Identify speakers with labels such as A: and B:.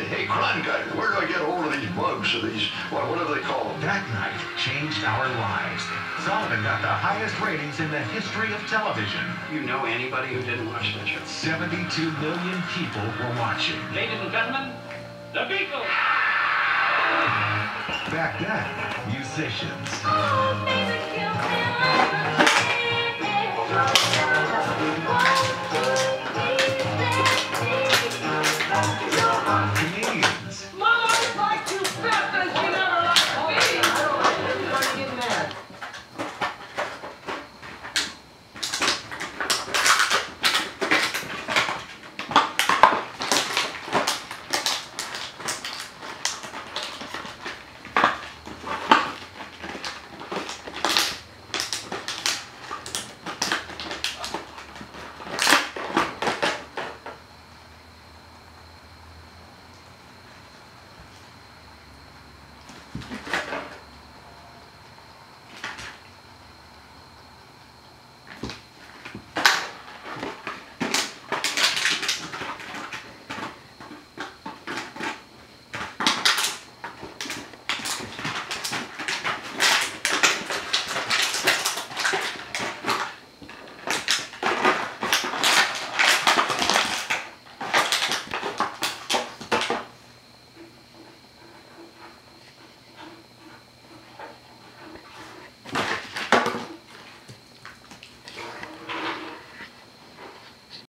A: Hey, Crime Guy, where do I get hold of these mugs or these, whatever they call them?
B: That night changed our lives. Sullivan got the highest ratings in the history of television.
C: You know anybody who didn't watch that show?
B: 72 million people were watching.
D: Ladies and gentlemen, the Beatles!
B: Back then, musicians. Comedians.
D: Mama liked you better than she never liked me! Everybody get mad.